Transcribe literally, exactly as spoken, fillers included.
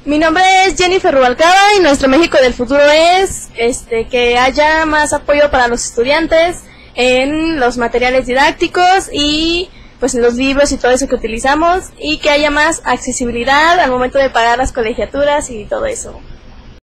Mi nombre es Jennifer Rubalcaba y nuestro México del futuro es este que haya más apoyo para los estudiantes en los materiales didácticos y pues en los libros y todo eso que utilizamos, y que haya más accesibilidad al momento de pagar las colegiaturas y todo eso.